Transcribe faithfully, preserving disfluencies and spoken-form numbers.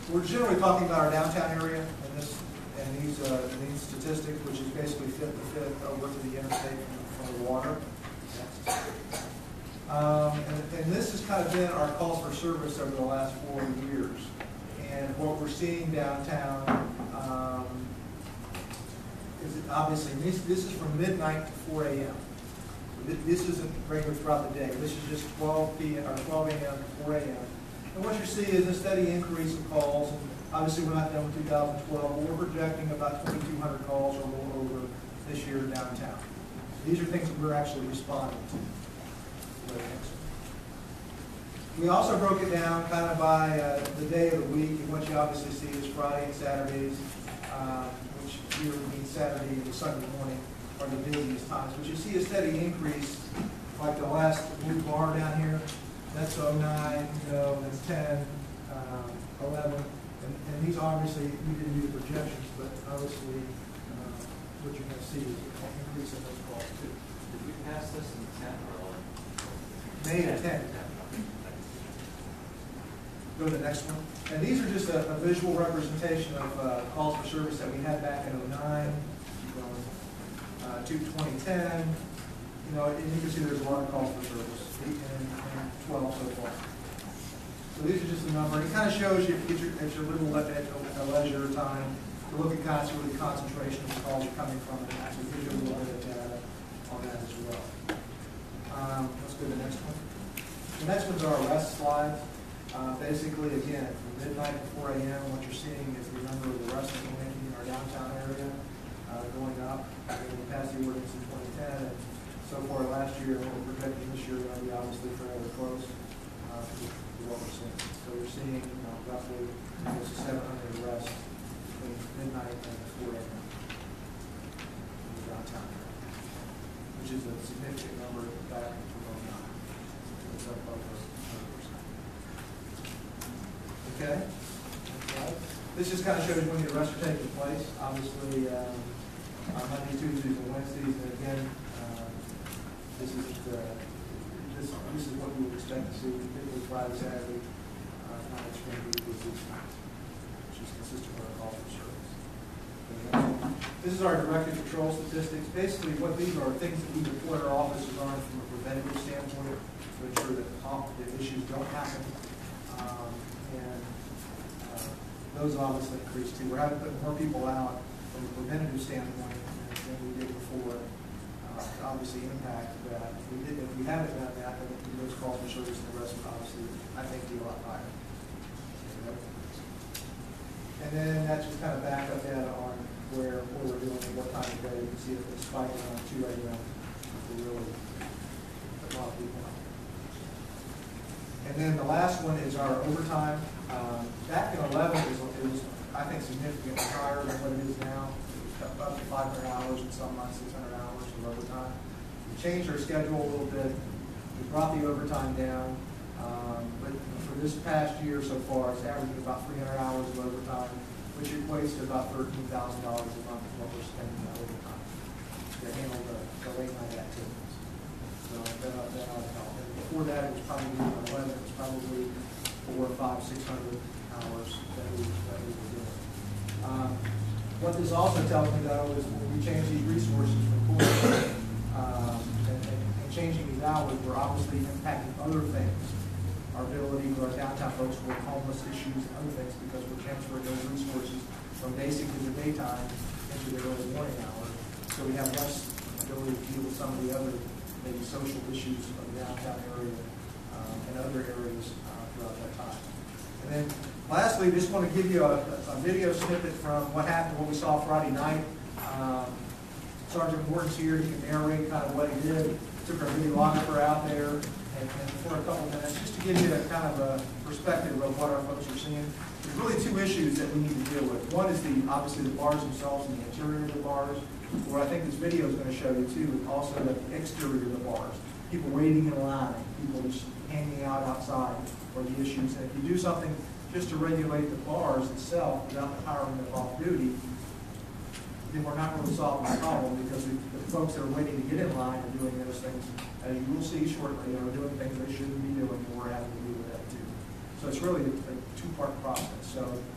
we're generally talking about our downtown area and this and these uh, these statistics, which is basically fifth to fifth over to the interstate from, from the water. Um, and, and this has kind of been our calls for service over the last four years. And what we're seeing downtown um, is obviously this, this is from midnight to four A M This isn't regular throughout the day. This is just twelve P M or twelve A M to four A M And what you see is a steady increase in calls. And obviously, we're not done with two thousand twelve, but we're projecting about twenty-two hundred calls or more over this year downtown. These are things that we're actually responding to. We also broke it down kind of by uh, the day of the week, and what you obviously see is Friday and Saturdays, uh, which here means Saturday and Sunday morning are the busiest times. But you see a steady increase, like the last blue bar down here. That's oh nine, you know, that's ten, um, eleven, and, and these obviously, we didn't do the projections, but obviously uh, what you're going to see is an increase in those calls too. Did we pass this in ten or eleven? May to ten. Go to the next one. And these are just a, a visual representation of uh, calls for service that we had back in oh nine, uh, to twenty ten. You know, and you can see there's a lot of calls for service, eight and, and twelve so far. So these are just the number. It kind of shows you, at your, at your little le at a leisure time, to look at kind of where the concentration of the calls are coming from, and actually gives you a little bit of data on that as well. Um, let's go to the next one. The next one's our arrest slide. Uh, basically, again, from midnight to four A M, what you're seeing is the number of arrests that we're making in our downtown area uh, going up. We passed the ordinance in twenty ten, and so far last year, what we're projecting this year, going to be obviously fairly close uh, to, to what we're seeing. So we're seeing you know, roughly almost seven hundred arrests between midnight and four A M in the downtown area, which is a significant number back from oh nine. So it's up over one hundred percent. Okay. Okay. This just kind of shows when the arrests are taking place. Obviously, um, on Mondays, Tuesdays, and Wednesdays, and again, uh, this is uh, this this is what we would expect to see. Typically, Friday, Saturday, uh, not extremely busy times, which is consistent with our call for service. Okay. This is our directed patrol statistics. Basically, what these are things that we report our officers on from a preventative standpoint to ensure that the issues don't happen. Um, and uh, those obviously increase too. We're having to put more people out from a preventative standpoint than we did before. Uh, to obviously impact that. If we did, if we haven't done that, then those calls for service and the rest would obviously, I think, be a lot higher. And then that just kind of back up data on where what we're doing and what time of day. You can see that it's spiking on two A M for really a lot of people. And then the last one is our overtime. Um, back in eleven, it was, it was, I think, significantly higher than what it is now. It was up to five hundred hours in some months, six hundred hours of overtime. We changed our schedule a little bit. We brought the overtime down. Um, but for this past year so far, it's averaging about three hundred hours of overtime, which equates to about thirteen thousand dollars a month is what we're spending on overtime to handle the, the late night activities. So that ought that ought to help. And before that, it was probably eleven. It was probably four, five, six hundred hours that we that we were doing. Um, what this also tells me, though, is when we change these resources from court um, and, and, and changing these hours, we're obviously impacting other things. Our ability with our downtown folks with homeless issues and other things, because we're transferring those resources from basically the daytime into the early morning hours. So we have less ability to deal with some of the other maybe social issues of the downtown area um, and other areas uh, throughout that time. And then lastly, just want to give you a, a video snippet from what happened, what we saw Friday night. Um, Sergeant Morton's here. He can narrate kind of what he did. Took our videographer out there and, and for a couple minutes, just to give you a kind of a perspective of what our folks are seeing. There's really two issues that we need to deal with. One is the obviously the bars themselves and the interior of the bars. What I think this video is going to show you too is also the exterior of the bars. People waiting in line, people just hanging out outside for the issues. And if you do something just to regulate the bars itself without empowering them off duty, then we're not really solving the problem, because the, the folks that are waiting to get in line are doing those things, as you will see shortly, are doing things they shouldn't be doing, and we're having to deal with that too. So it's really a, a two-part process. So